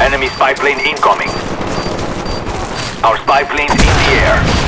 Enemy spy plane incoming. Our spy plane's in the air.